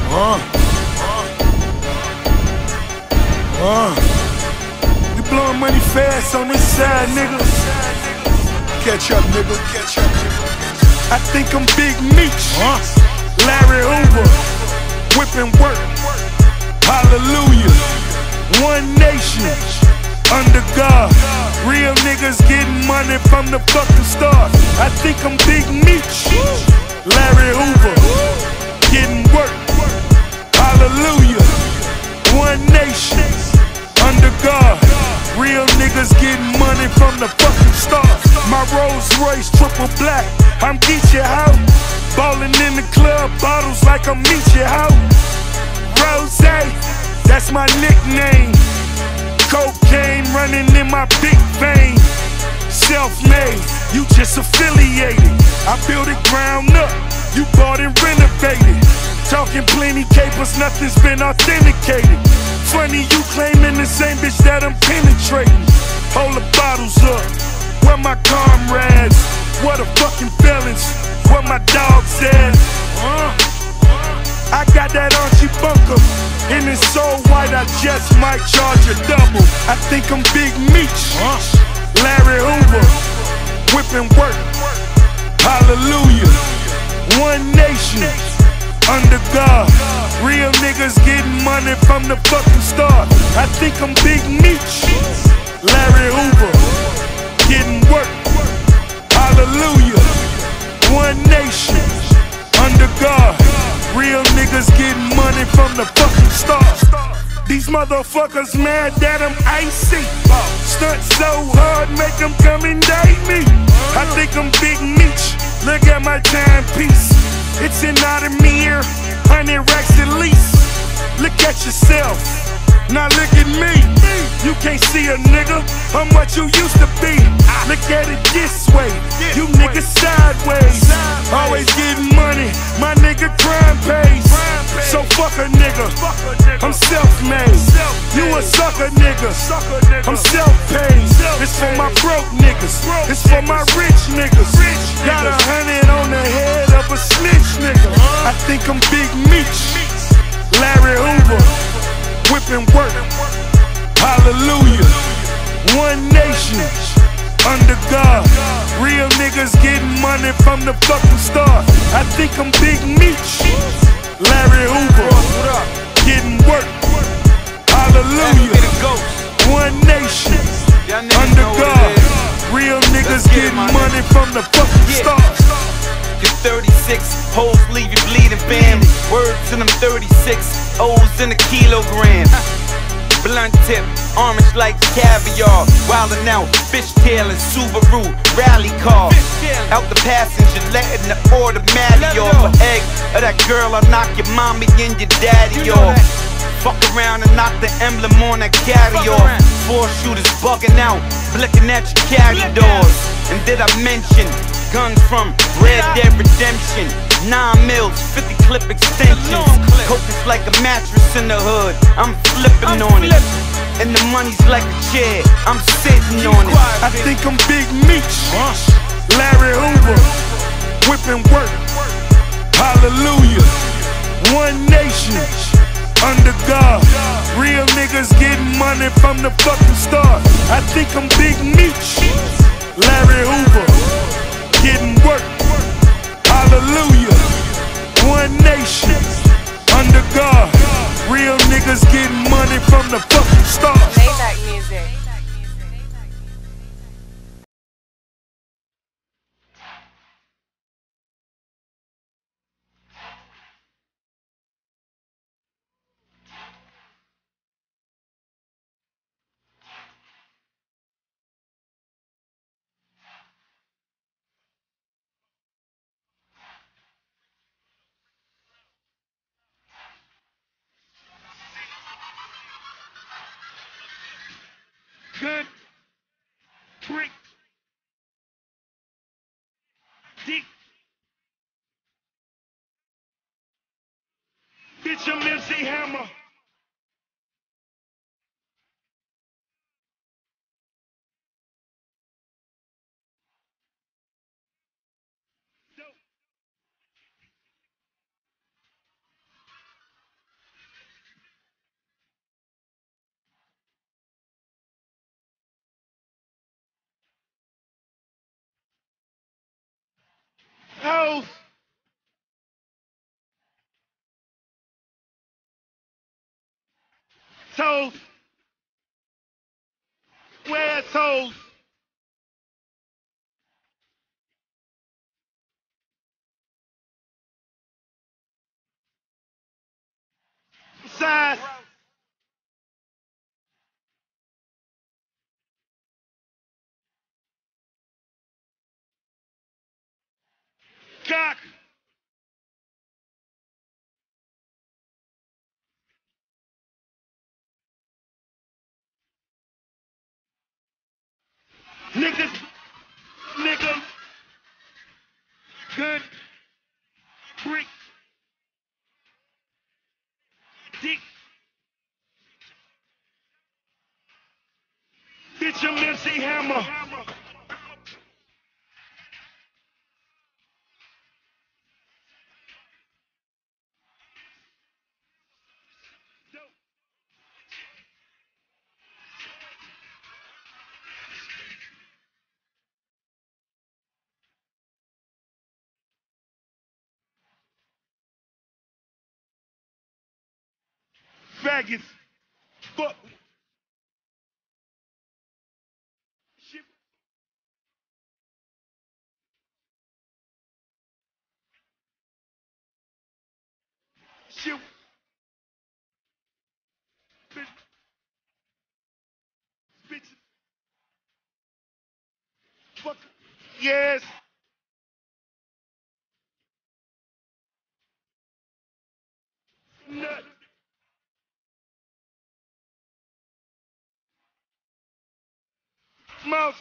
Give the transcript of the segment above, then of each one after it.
We blowing money fast on this side, nigga. Catch up, nigga. Catch up, nigga. I think I'm Big Meech. Larry Hoover. Whipping work. Hallelujah. One nation. Under God. Real niggas getting money from the fucking start. I think I'm Big Meech. Larry Hoover. Getting work. Hallelujah. One nation. Under God. Real niggas getting money from the fucking start. My Rolls Royce triple black. I'm Geechee out. Ballin' in the club, bottles like I'm Meechee out. Rose, that's my nickname. Cocaine running in my big vein. Self-made, you just affiliated. I built it ground up, you bought and renovated. Talking plenty capers, nothing's been authenticated. Funny you claiming the same bitch that I'm penetrating. Hold the bottles up, where my comrades? What the fucking felons? Where my dogs at? I got that Archie bunker, and it's so white I just might charge a double. I think I'm Big Meech, Larry Hoover, whipping work. Hallelujah. One nation. Under God, real niggas getting money from the fucking start. I think I'm Big Meech, Larry Hoover, getting work. Hallelujah. One nation. Under God, real niggas getting money from the fucking start. These motherfuckers mad that I'm icy. Stunt so hard, make them come and date me. I think I'm Big Meech. Look at my timepiece. It's an Audemars, 100 racks at least. Look at yourself, now look at me. You can't see a nigga, how much you used to be. Look at it this way, you niggas sideways. Always getting money, my nigga crime pays. So fuck a nigga, I'm self-made. You a sucker nigga, I'm self-paid. It's for my broke niggas, it's for my rich niggas. Got 100 on the head of a snitch nigga. I think I'm Big Meech, Larry Hoover, whipping work. Hallelujah. One nation. Under God. Real niggas getting money from the fucking start. I think I'm Big Meech, Larry Hoover, getting work. Hallelujah. One nation. Under God. Real niggas getting money from the fucking start. 36 hoes leave you bleeding, fam. Word to them 36 O's in a kilogram. Blunt tip, orange like caviar. Wildin' out, fishtail and Subaru rally car. Out the passenger, letting the automatic off. An egg of that girl, I'll knock your mommy and your daddy off. Fuck around and knock the emblem on that carry off. 4 shooters bugging out, blicking at your carry doors. And did I mention guns from Red Dead Redemption? 9 mils, 50 clip extensions. Coke is like a mattress in the hood, I'm flipping on it. And the money's like a chair, I'm sitting on it. I think I'm Big Meech, Larry Hoover, whipping work. Hallelujah. One nation. Under God. Real niggas getting money from the fucking start. I think I'm Big Meech, Larry Hoover, getting work. Hallelujah. One nation. Under God. Real niggas getting money from the fucking start. Maybach music. Good. Trick. Dick. Bitch, I'm MC Hammer. Toes. Where's toes? Size. Cock. Niggas. Nigga. Good. Brick. Dick. Bitch, I'm MC Hammer. Faggots. Fuck. Shit. Shit. Bitch. Bitch. Fuck. Yes. Nut. Mouth.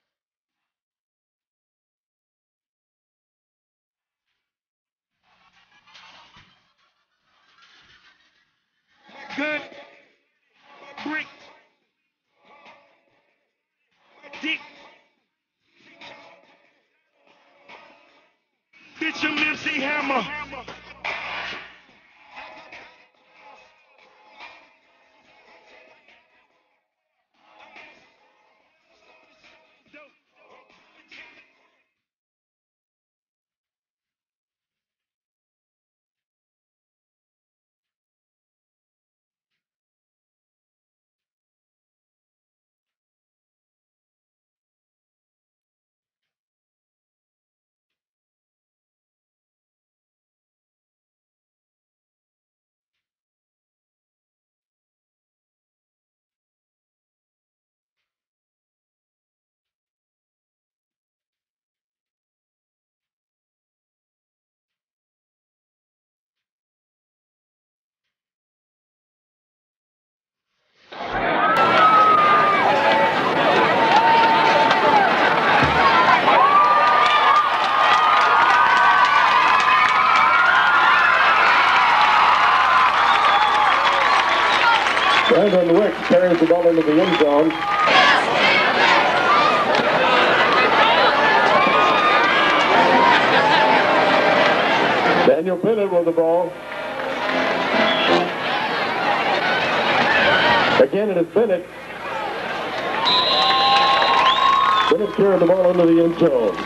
Good. Brick. Dick. Bitch, I'm MC Hammer. Brandon Wicks carries the ball into the end zone. Daniel Bennett with the ball. Again, it is Bennett. Bennett carried the ball into the end zone.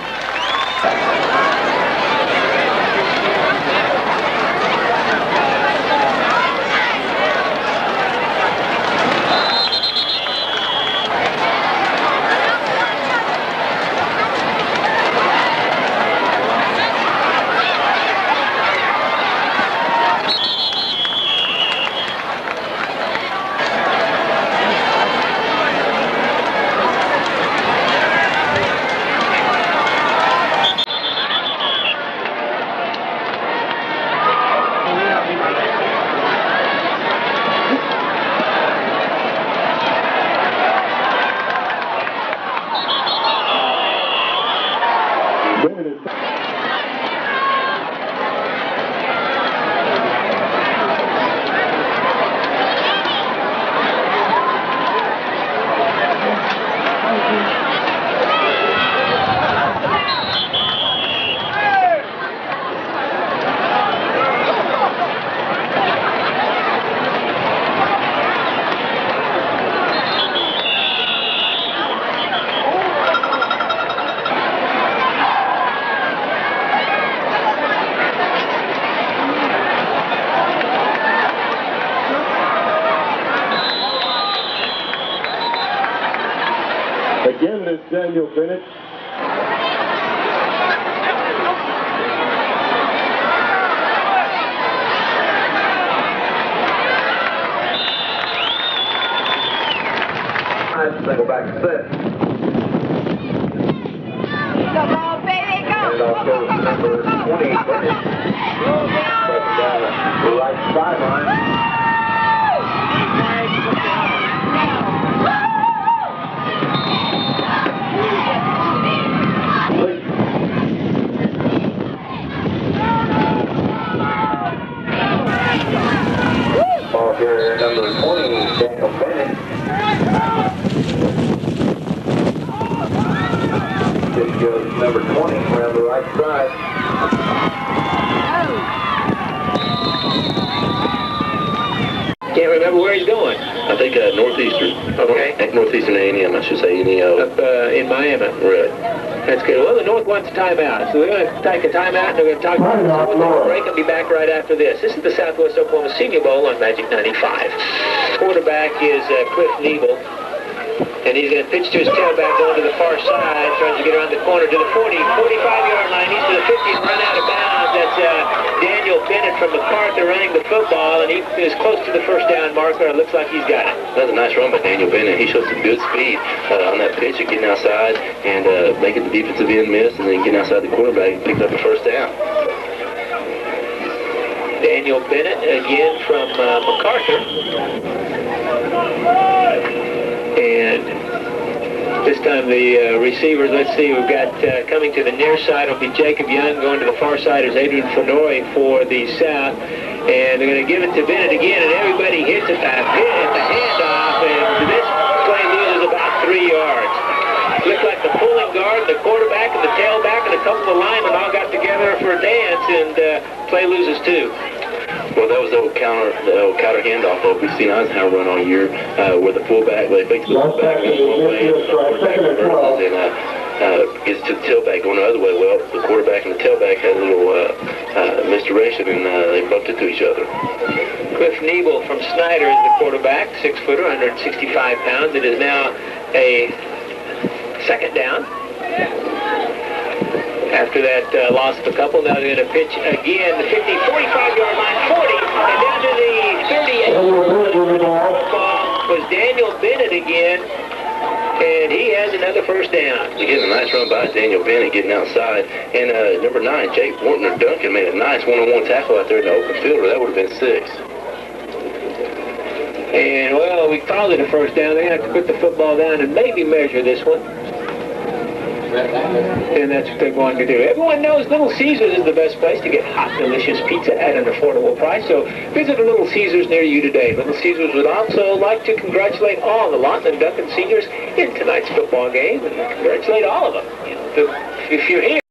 is Daniel Bennett. Single back set. Go, baby, go! And also number 20, Bennett. Stepping down the right sideline. Ball carrier number 20, Daniel Bennett. This goes number 20 around the right side. Can't remember where he's going. I think Northeastern. Okay. Northeastern A&M, I should say, NEO. Up in Miami. Right. That's good. Well, the North wants a timeout, so we're going to take a timeout, and we're going to talk about the break and be back right after this. This is the Southwest Oklahoma Senior Bowl on Magic 95. Quarterback is Cliff Nebel, and he's going to pitch to his tailback going to the far side, trying to get around the corner to the 40, 45-yard line. He's to the 50 and run out of bounds. That's Daniel Bennett from MacArthur running the football, and he is close to the first down marker. It looks like he's got it. That's a nice run by Daniel Bennett. He showed some good speed on that pitch of getting outside and making the defensive end miss, and then getting outside the quarterback and picked up the first down. Daniel Bennett again from MacArthur. And this time the receivers, let's see, we've got coming to the near side will be Jacob Young. Going to the far side is Adrian Fenori for the South. And they're going to give it to Bennett again, and everybody hits it at the handoff, and this play loses about 3 yards. Looked like the pulling guard, the quarterback, and the tailback, and a couple of linemen all got together for a dance, and play loses 2. Well, that was the old counter handoff that we've seen Eisenhower run all year, where the fullback, they fake to the fullback goes one way, and the quarterback reverses, and gets to the tailback going the other way. Well, the quarterback and the tailback had a little misdirection, and they bumped into each other. Cliff Nebel from Snyder is the quarterback, 6-footer, 165 pounds. It is now a second down. After that loss of a couple, now they're going to pitch again, the 50, 45-yard line, 40, and down to the 38. Ball was Daniel Bennett again, and he has another first down. Again, a nice run by Daniel Bennett getting outside. And number 9, Jake Morton Duncan made a nice one-on-one tackle out there in the open field, or that would have been 6. And, well, we called it a first down. They're going to have to put the football down and maybe measure this one. And that's what they're going to do. Everyone knows Little Caesars is the best place to get hot, delicious pizza at an affordable price. So visit a Little Caesars near you today. Little Caesars would also like to congratulate all the Lawton and Duncan seniors in tonight's football game, and congratulate all of them. If you're here.